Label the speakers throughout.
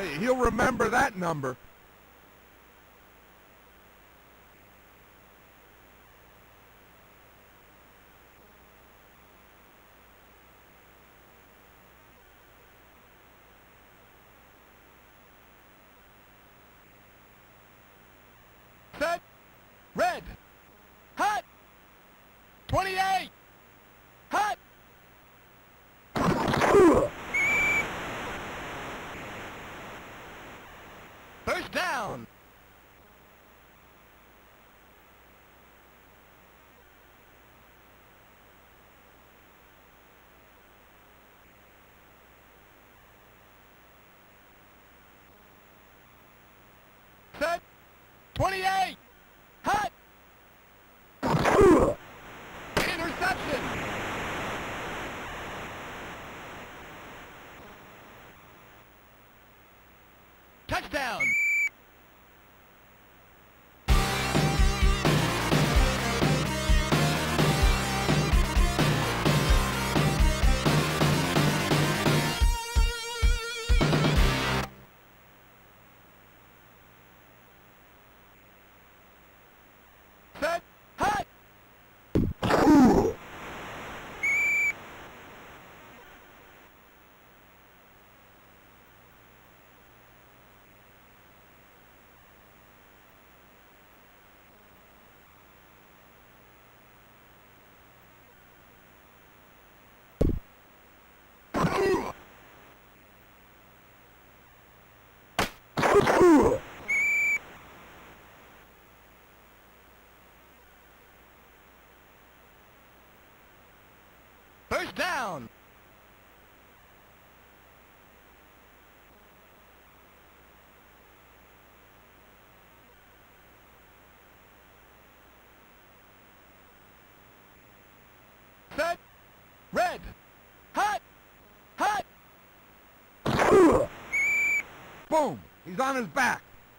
Speaker 1: Hey, he'll remember that number. Set. Red. Hot. 28. Hot. First down. Set. 28. Hot. Interception. Touchdown. Set. Hot. First down. Set. Red. Hot. Hot. Boom. He's on his back.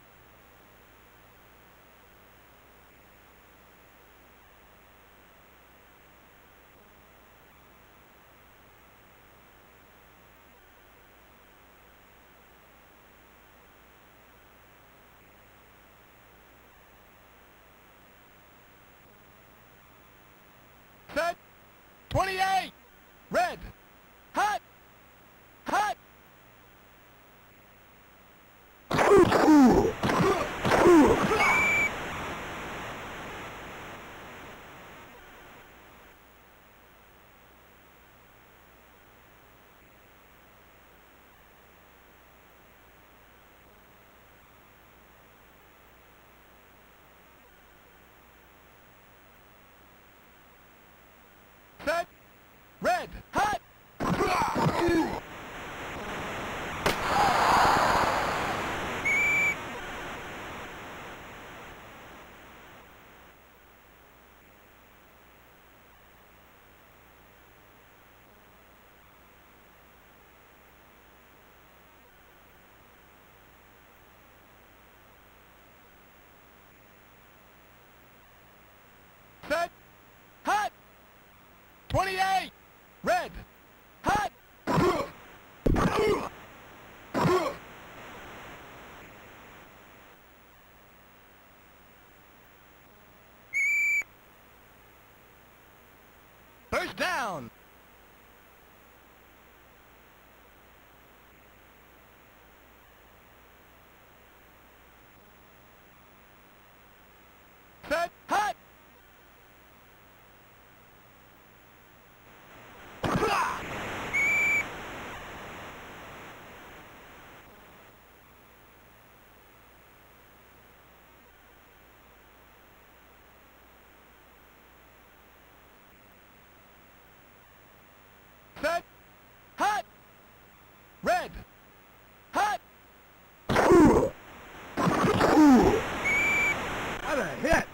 Speaker 1: Set. 28. Red. Hot. Hot. Set. Red. Hot. Set. Hot. 28. Red. Hot. First down. Set. Hot. Set. Hot. Red. Hot. What a hit.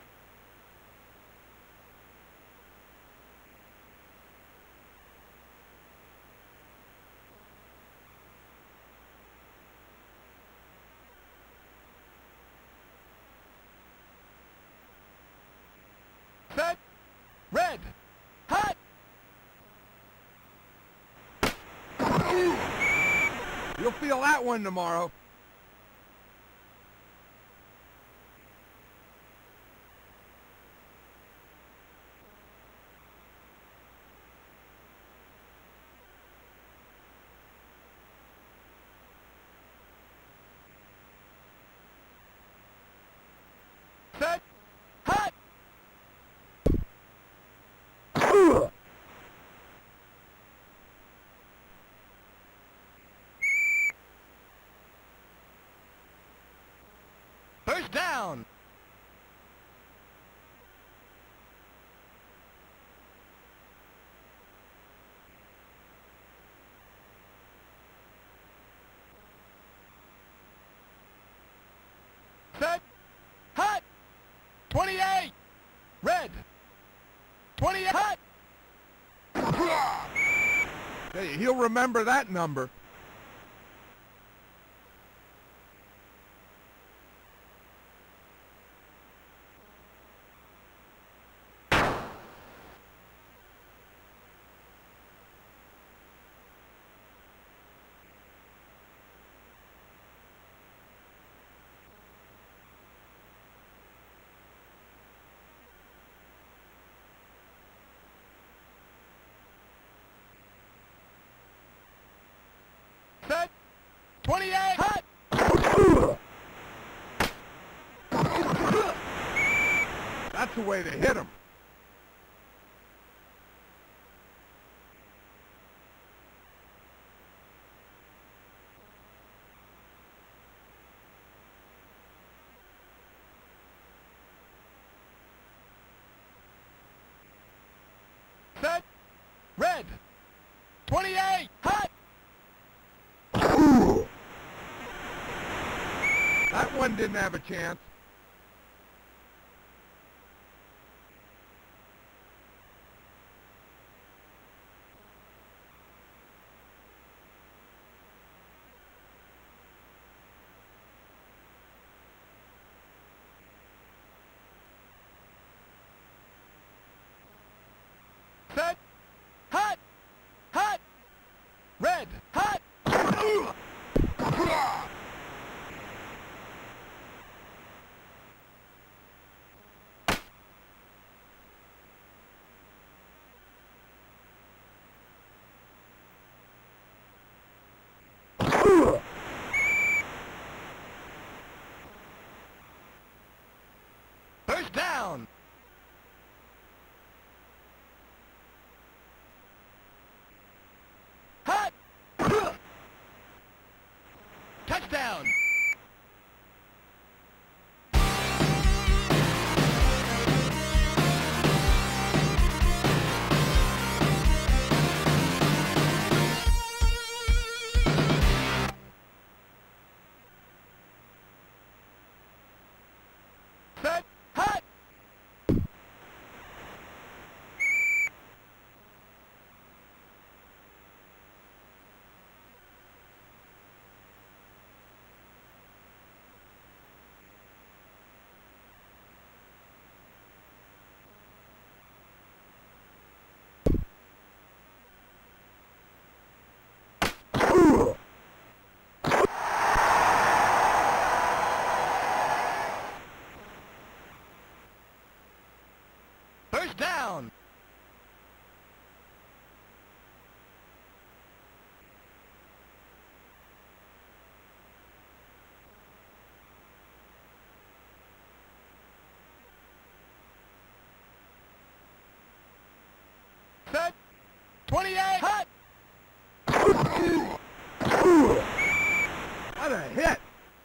Speaker 1: Set. Red. Hot. You'll feel that one tomorrow. Set. Hut. First down. Set. Hut. 28. Red. 28. Hut. Hey, he'll remember that number. Set. 28. Hut. That's the way to hit him. Set. Red. 28. Hut. That one didn't have a chance. Set. Hut. Hut. Red. Hut. First down. Hut. Touchdown. Set. Hut. First down. Set. 28. Hut. What a hit.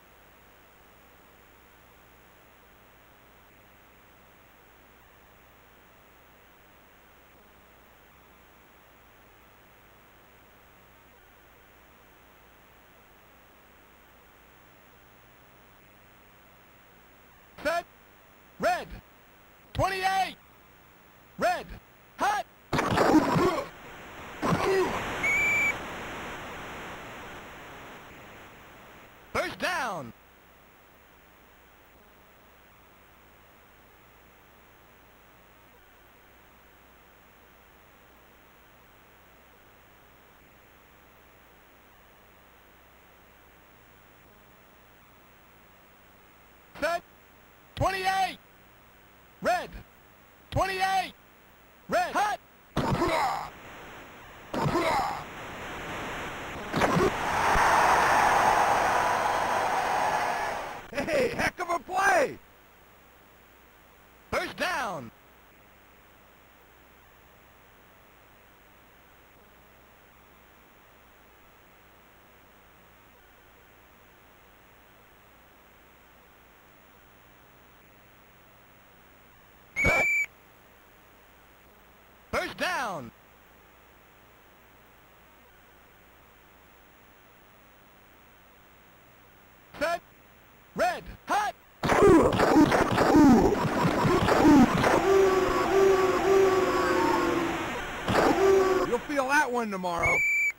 Speaker 1: Set. Red. 28. Red. Hut. First down. Set. 28. Red. 28. Red. Hot.
Speaker 2: Hey, heck of a play!
Speaker 1: First down. Set. First down. Set. Red. Hot.
Speaker 2: You'll feel that one tomorrow.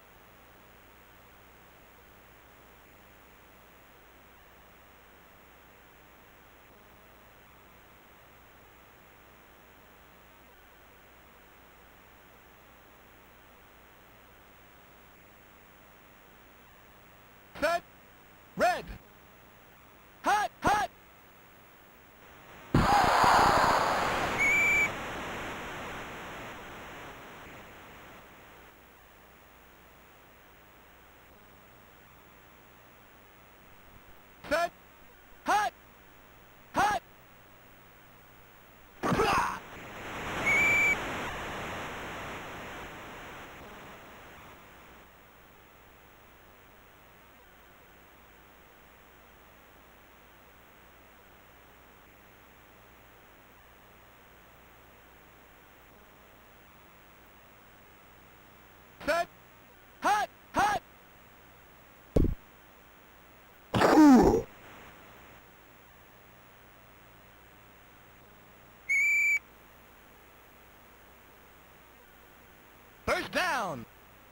Speaker 1: Set. Red. Hot. Hot. Set. Hot. Hot. Set. Hot. Hot. First down.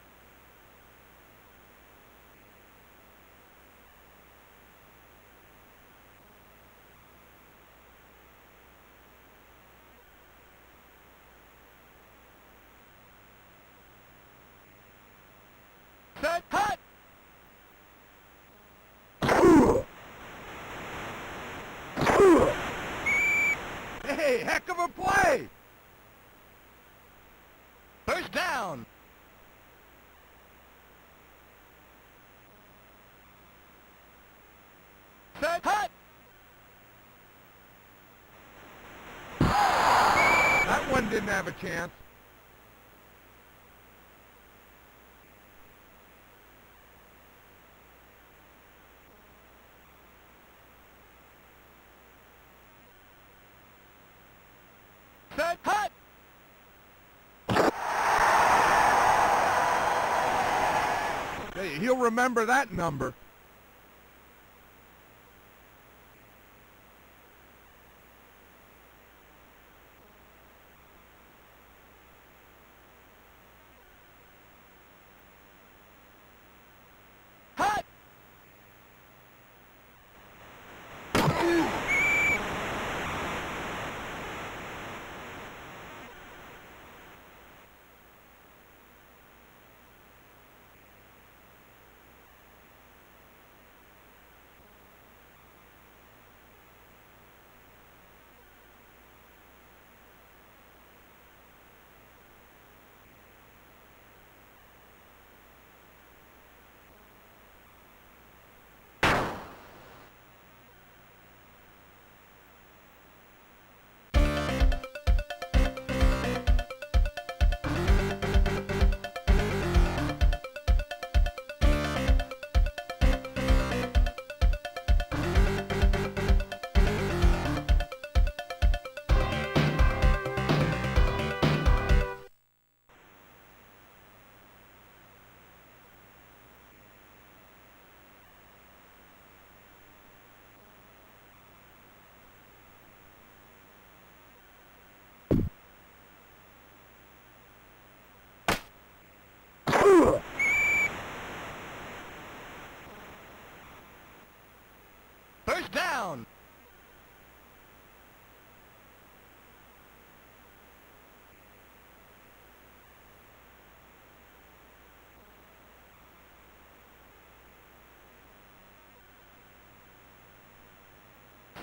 Speaker 1: Set. Hot.
Speaker 2: Hey, heck of a play!
Speaker 1: First down. Set. Hot.
Speaker 2: That one didn't have a chance.
Speaker 1: Set. Hot.
Speaker 2: Hey, he'll remember that number.
Speaker 1: Hot.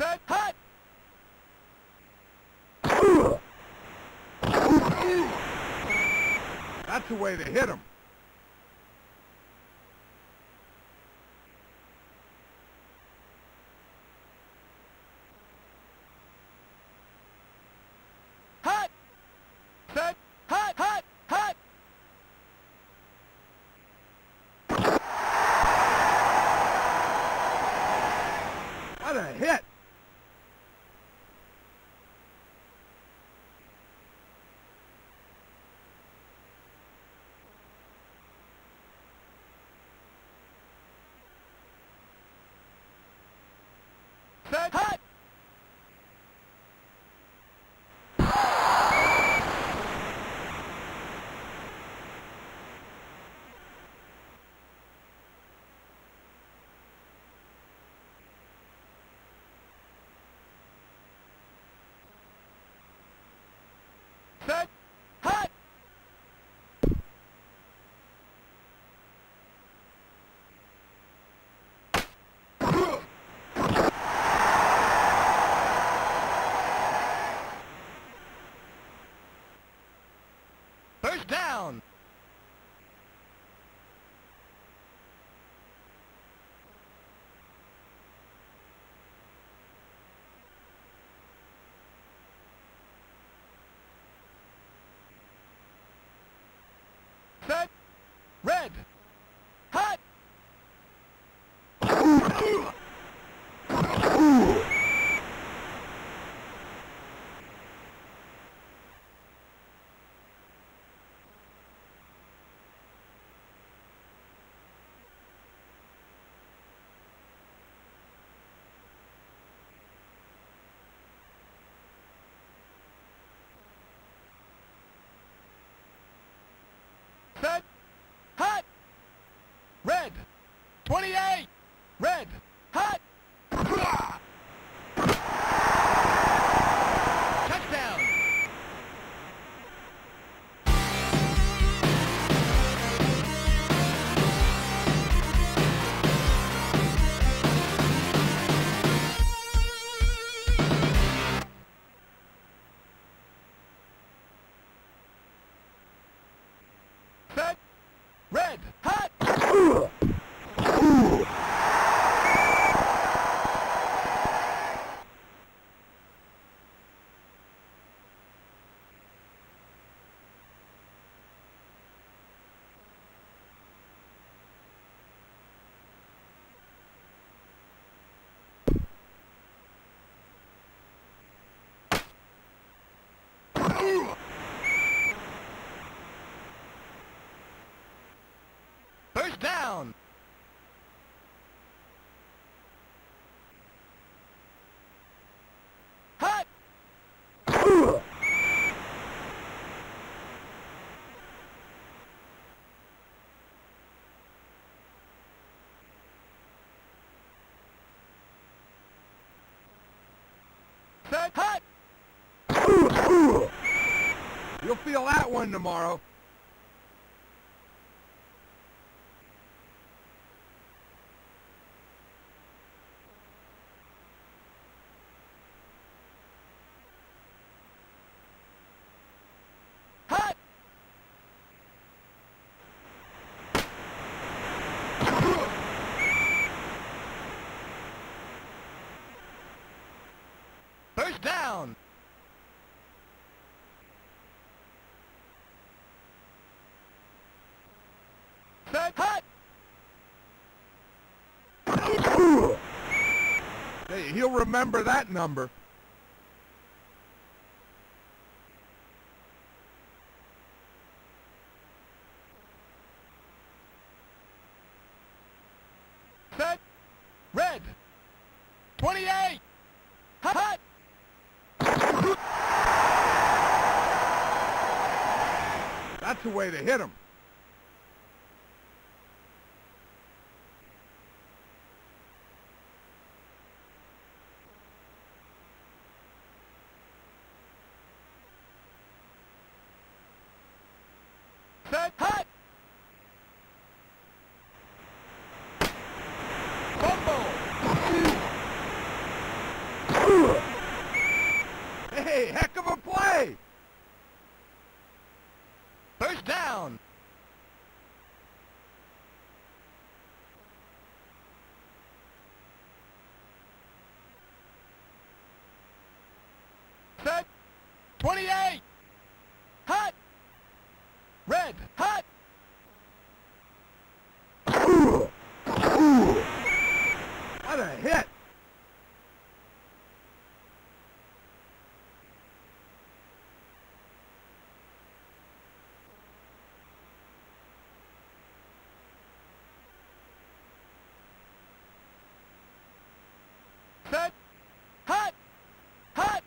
Speaker 1: Set, hut!
Speaker 2: That's the way to hit him.
Speaker 1: Hut! Set, hut, hut, hut!
Speaker 2: What a hit!
Speaker 1: Set, hut! Set, hut! First down! Set, red, hut! Set, hut! Red, 28! Red, hut! Touchdown! Set, red, hut! First down! Hut! Set, hut!
Speaker 2: You'll feel that one tomorrow.
Speaker 1: Hut! First down! Set, hut!
Speaker 2: Hey, he'll remember that number.
Speaker 1: Set, red, 28! Hut!
Speaker 2: That's the way to hit him.
Speaker 1: Set, hut! Fumble! 28. Hot. Red. Hot.
Speaker 2: What a hit!
Speaker 1: Set. Hot. Hot.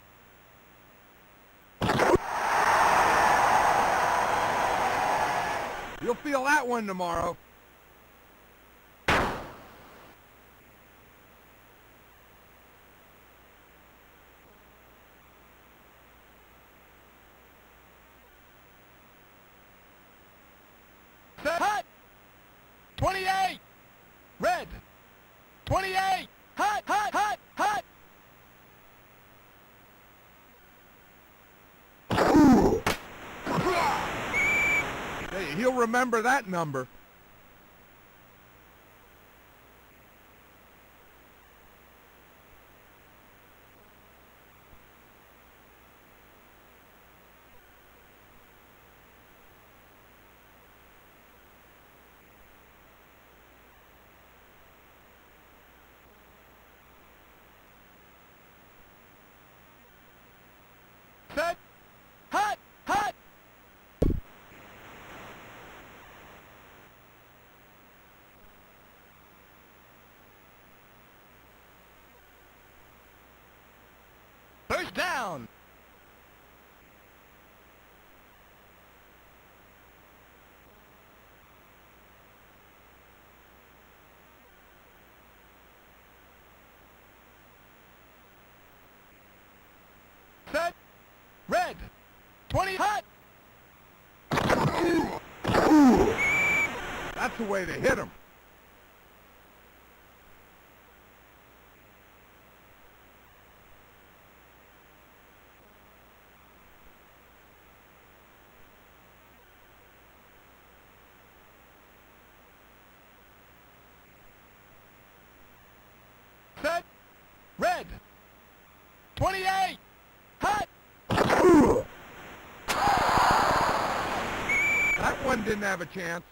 Speaker 2: You'll feel that one tomorrow.
Speaker 1: Set. Hot. 28. Red. 28. Hot, hot, hot, hot.
Speaker 2: Hey, he'll remember that number.
Speaker 1: Set. Hot, hot. First down. Set. Red. 20. Hot.
Speaker 2: That's the way to hit him.
Speaker 1: Set. Red. 28. Hot.
Speaker 2: That one didn't have a chance.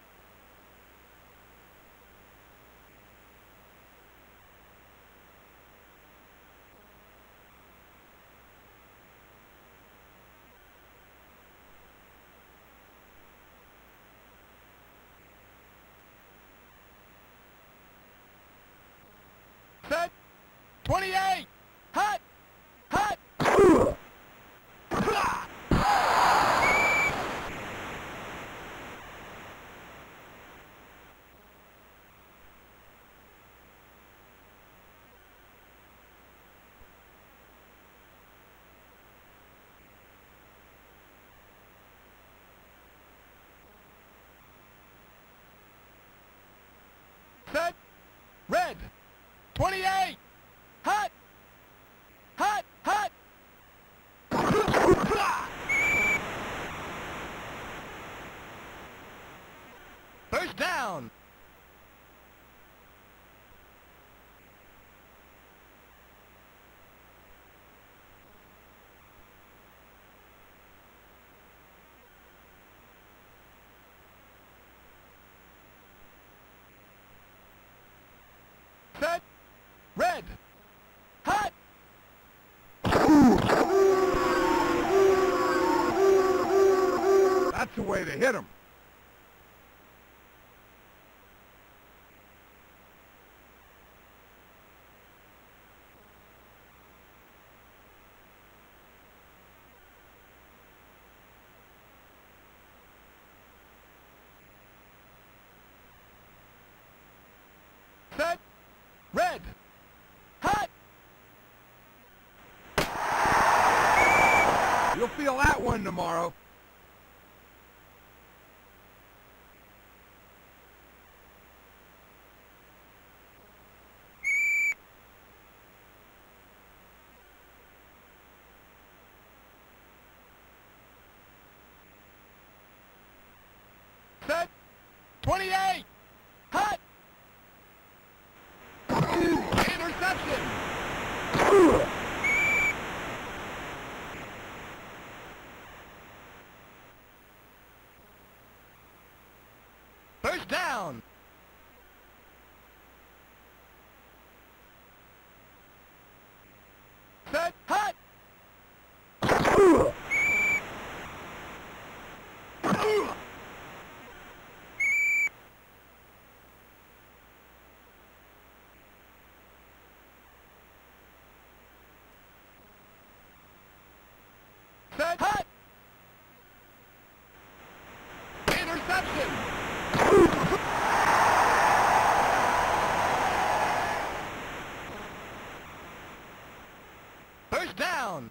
Speaker 1: Set. 28. Hot. Hot. Set. Red. 28. Hot. Hot. Hot. First down. Set. Red. Hot.
Speaker 2: That's the way to hit him.
Speaker 1: Set. Red. Hot.
Speaker 2: You'll feel that one tomorrow.
Speaker 1: Set. 28. Hot. Interception. down. Set, hut. Set, hut. Interception. First down.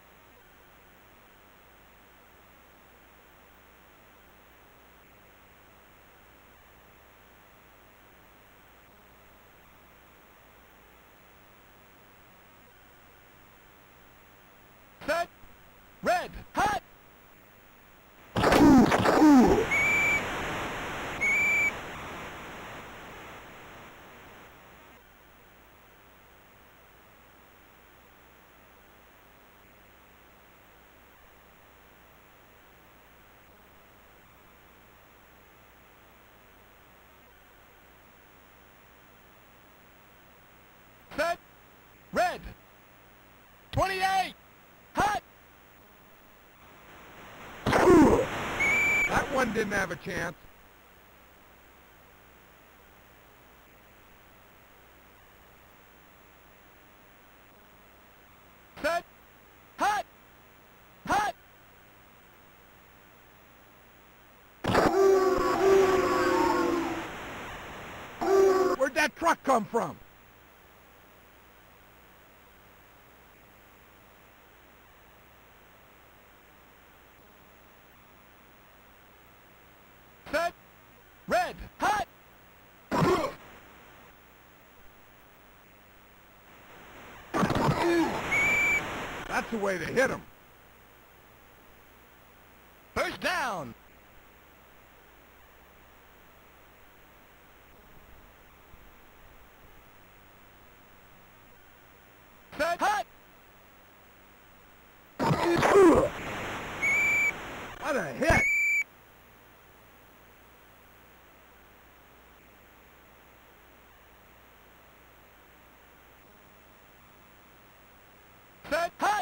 Speaker 1: Set. Red. Hut. Set. Red. 28. Hut.
Speaker 2: That one didn't have a chance.
Speaker 1: Set. Hut. Hut.
Speaker 2: Where'd that truck come from?
Speaker 1: Set. Red. Hut.
Speaker 2: That's the way to hit him.
Speaker 1: First down. Set. Hut.
Speaker 2: What a hit!
Speaker 1: Set. Hut.